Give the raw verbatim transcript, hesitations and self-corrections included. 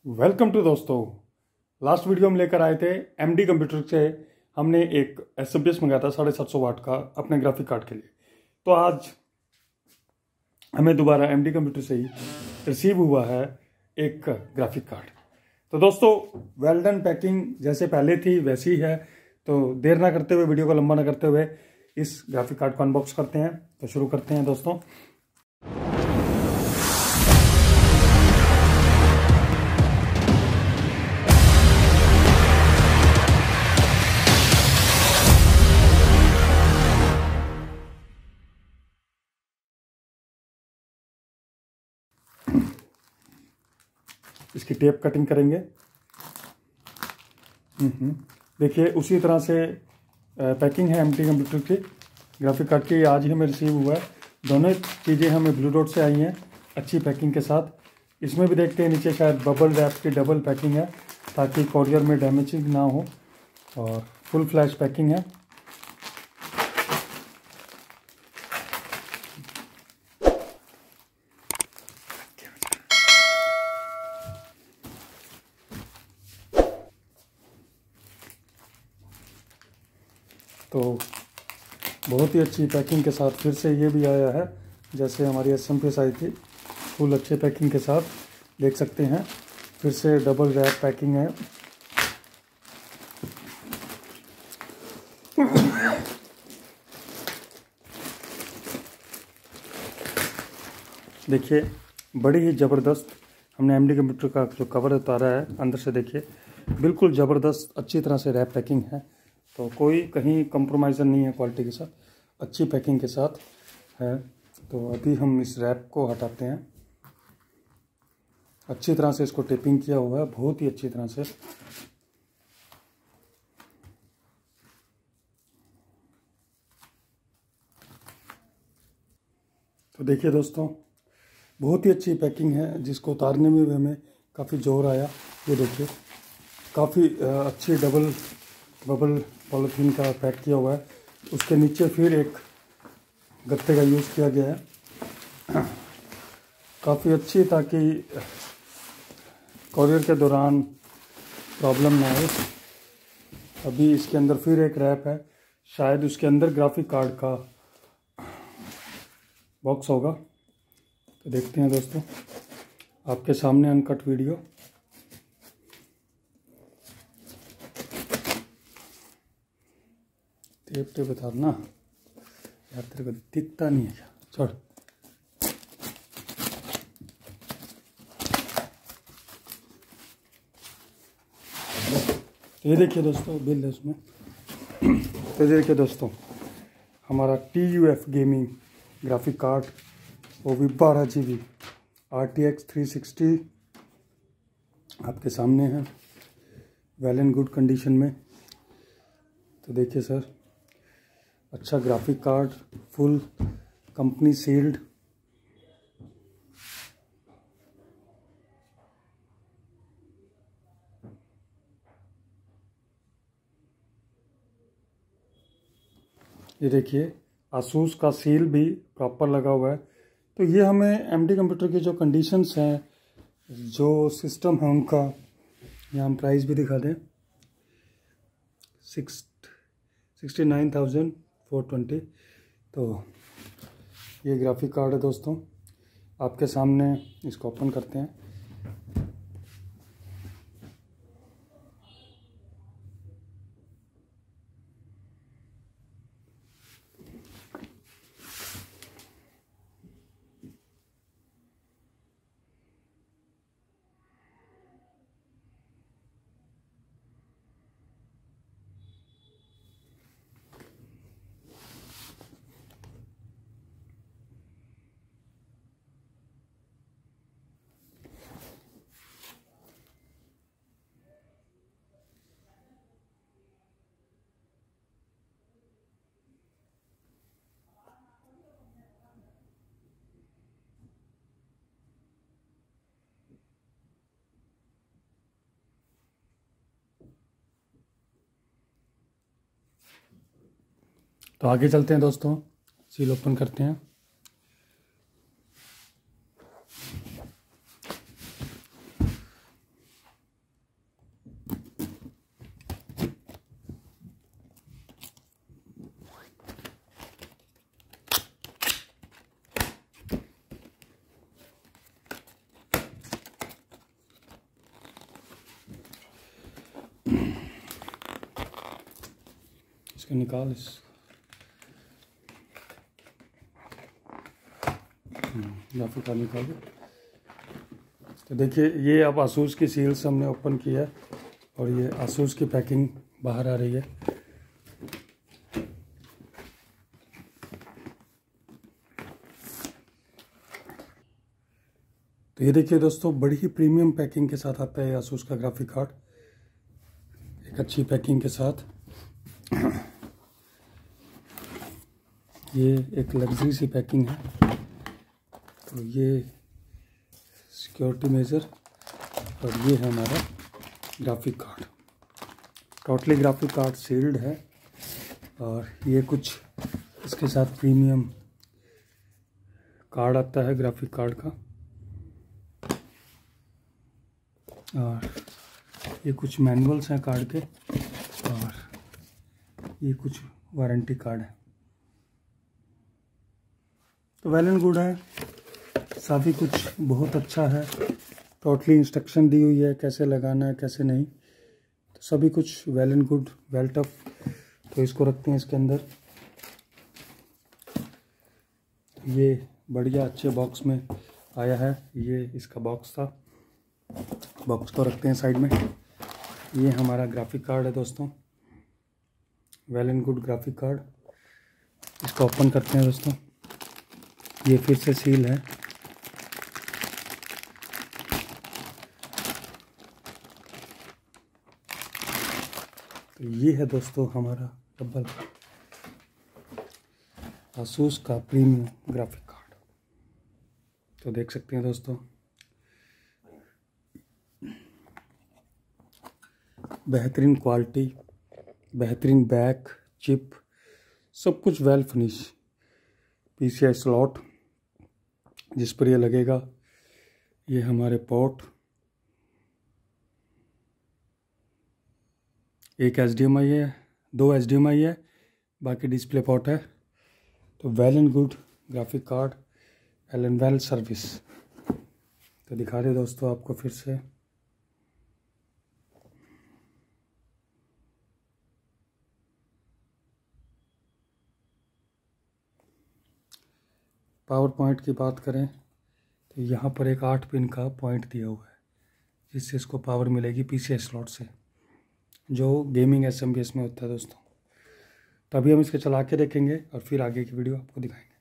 Welcome to दोस्तों। Last video में लेकर आए थे एमडी कंप्यूटर से। हमने एक एस एम पी एस मंगाया था साढ़े सात सौ वाट का अपने ग्राफिक कार्ड के लिए। तो आज हमें दोबारा एमडी कंप्यूटर से ही रिसीव हुआ है एक ग्राफिक कार्ड। तो दोस्तों वेल डन पैकिंग जैसे पहले थी वैसी ही है। तो देर ना करते हुए, वीडियो को लंबा ना करते हुए इस ग्राफिक कार्ड को अनबॉक्स करते हैं। तो शुरू करते हैं दोस्तों। इसकी टेप कटिंग करेंगे। देखिए उसी तरह से पैकिंग है एमडी कंप्यूटर की ग्राफिक कार्ड की। आज ही हमें रिसीव हुआ है। दोनों चीज़ें हमें ब्लू डॉट से आई हैं अच्छी पैकिंग के साथ। इसमें भी देखते हैं नीचे शायद बबल रैप की डबल पैकिंग है ताकि कोरियर में डैमेजिंग ना हो, और फुल फ्लैश पैकिंग है। तो बहुत ही अच्छी पैकिंग के साथ फिर से ये भी आया है जैसे हमारी एस एम पी एस आई थी, फुल अच्छे पैकिंग के साथ। देख सकते हैं फिर से डबल रैप पैकिंग है। देखिए बड़ी ही ज़बरदस्त हमने एमडी कंप्यूटर का जो कवर उतारा है अंदर से, देखिए बिल्कुल ज़बरदस्त अच्छी तरह से रैप पैकिंग है। तो कोई कहीं कंप्रोमाइज़ नहीं है क्वालिटी के साथ, अच्छी पैकिंग के साथ है। तो अभी हम इस रैप को हटाते हैं। अच्छी तरह से इसको टेपिंग किया हुआ है, बहुत ही अच्छी तरह से। तो देखिए दोस्तों बहुत ही अच्छी पैकिंग है जिसको उतारने में भी हमें काफ़ी जोर आया। ये देखिए काफ़ी अच्छी डबल बबल पॉलीथीन का पैक किया हुआ है। उसके नीचे फिर एक गत्ते का यूज़ किया गया है काफ़ी अच्छी, ताकि कोरियर के दौरान प्रॉब्लम ना आए। अभी इसके अंदर फिर एक रैप है, शायद उसके अंदर ग्राफिक कार्ड का बॉक्स होगा। तो देखते हैं दोस्तों आपके सामने अनकट वीडियो। टेप टेप उतारना यार, तेरे को दिखता नहीं है क्या? छोड़। ये देखिए दोस्तों बिल है उसमें। तो देखिए दोस्तों हमारा T U F gaming graphic card, वो भी बारह G B R T X three sixty आपके सामने है, वेल एंड गुड कंडीशन में। तो देखिए सर, अच्छा graphic card, full company sealed. ये देखिए आसूस का सील भी प्रॉपर लगा हुआ है। तो ये हमें एमडी कंप्यूटर की जो कंडीशंस हैं, जो सिस्टम है उनका, यहाँ हम प्राइस भी दिखा दें, six sixty nine thousand four twenty. तो ये ग्राफिक कार्ड है दोस्तों आपके सामने। इसको ओपन करते हैं। तो आगे चलते हैं दोस्तों, सील ओपन करते हैं। इसको निकाल इस ग्राफिक कार्ड निकाल दो। तो देखिए ये अब आसूस की सील्स हमने ओपन किया है और ये आसूस की पैकिंग बाहर आ रही है। तो ये देखिए दोस्तों, बड़ी ही प्रीमियम पैकिंग के साथ आता है आसूस का ग्राफिक कार्ड, एक अच्छी पैकिंग के साथ। ये एक लग्जरी सी पैकिंग है। तो ये सिक्योरिटी मेजर और ये है हमारा graphic card. Totally graphic card sealed है और ये कुछ इसके साथ प्रीमियम कार्ड आता है ग्राफिक कार्ड का। और ये कुछ मैनुअल्स हैं कार्ड के और ये कुछ वारंटी कार्ड है। तो वेल एंड गुड है, काफ़ी कुछ बहुत अच्छा है। टोटली इंस्ट्रक्शन दी हुई है कैसे लगाना है कैसे नहीं, तो सभी कुछ well and good, well tough. तो इसको रखते हैं इसके अंदर। ये बढ़िया अच्छे बॉक्स में आया है, ये इसका बॉक्स था। बॉक्स को रखते हैं साइड में। ये हमारा ग्राफिक कार्ड है दोस्तों, well and good graphic card. इसको ओपन करते हैं दोस्तों। ये फिर से सील है। तो ये है दोस्तों हमारा डबल आसूस का प्रीमियम ग्राफिक कार्ड। तो देख सकते हैं दोस्तों, बेहतरीन क्वालिटी, बेहतरीन बैक, चिप, सब कुछ वेल फिनिश। पीसीआई स्लॉट जिस पर ये लगेगा। ये हमारे पोर्ट, एक एचडीएमआई है, दो एचडीएमआई है, बाकी डिस्प्ले पोर्ट है। तो well and good graphic card, well and well service. तो दिखा रहे दोस्तों आपको फिर से। पावर पॉइंट की बात करें तो यहाँ पर एक आठ पिन का पॉइंट दिया हुआ है जिससे इसको पावर मिलेगी पीसीआई स्लॉट से, जो गेमिंग एसएमबीएस में होता है दोस्तों। तो अभी हम इसके चला के देखेंगे और फिर आगे की वीडियो आपको दिखाएंगे।